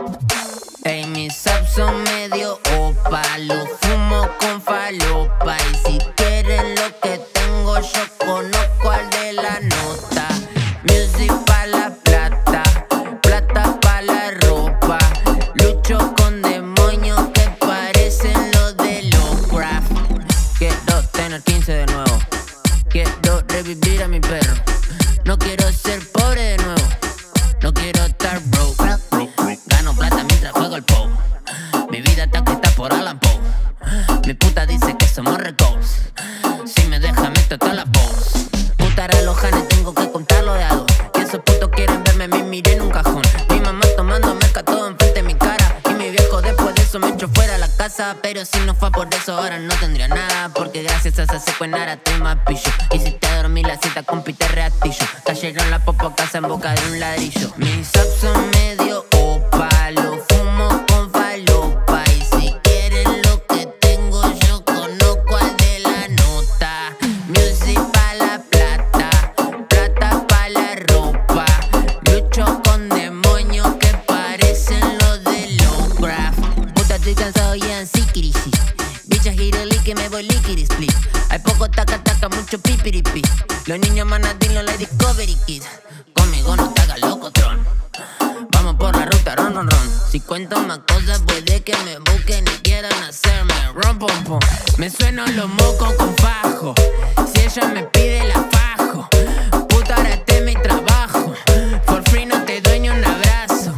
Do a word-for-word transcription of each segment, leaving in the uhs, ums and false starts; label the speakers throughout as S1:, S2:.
S1: Ey, mis apps son medio opa, lo fumo con falopa. Y si quieren lo que tengo, yo conozco al de la nota. Music pa' la plata, plata pa' la ropa. Lucho con demonios que parecen los de Lovecraft. Quiero tener quince de nuevo, quiero revivir a mi perro. No quiero ser pobre de nuevo, no quiero estar broke. Gano plata mientras juego el P O. Mi vida está escrita por Alan Poe. Mi puta dice que somos recos. Si me deja meto todas las pose. Puta relojanes tengo que contarlo de a dos. Y esos putos quieren verme, me miré en un cajón. Mi mamá tomando merca todo enfrente de mi cara. Y mi viejo después de eso me echó fuera de la casa. Pero si no fue por eso ahora no tendría nada. Porque gracias a esa secuenara estoy más pillo. Y si te dormí la cita con Peter Reastillo. Cayeron la popo casa en boca de un ladrillo. Mis apps son medio opa, lo fumo con falopa. Y si quieren lo que tengo, yo conozco al de la nota. Music pa' la plata, plata pa' la ropa. Lucho con demonios que parecen los de Lovecraft. Puta, estoy cansado y así crisis. Bichas giroli que me voy liquid split. Hay poco taca taca, mucho pipiripi. Los niños manadín, los like Discovery Kids. Conmigo no te hagas loco, tron. Vamos por la ruta, ron, ron, ron. Si cuento más cosas puede que me busquen y quieran hacerme ron, pom, pom. Me sueno los mocos con fajo. Si ella me pide la fajo. Puta, ahora este es mi trabajo. For free no te doy ni un abrazo.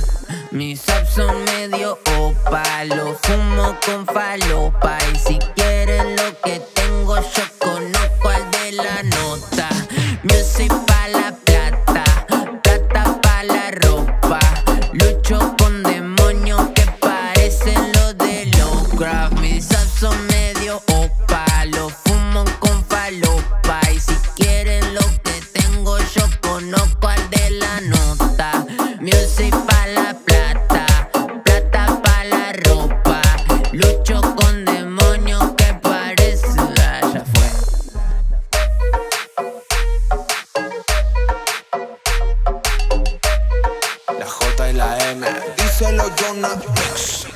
S1: Mis apps son medio opa, lo fumo con falopa. Y si quieren lo que tengo, yo conozco al de la nota. Music pa' la plata, plata pa' la ropa. Lucho con demonios que parecen los de Lovecraft. Mis apps son medio opa, lo fumo con falopa. Y si quieren lo que tengo, yo conozco al de la nota. Music pa' la plata, plata pa' la ropa. Lucho con demonios que parecen... Ah, ya fue.
S2: La J y la M, díselo Jonah Mix.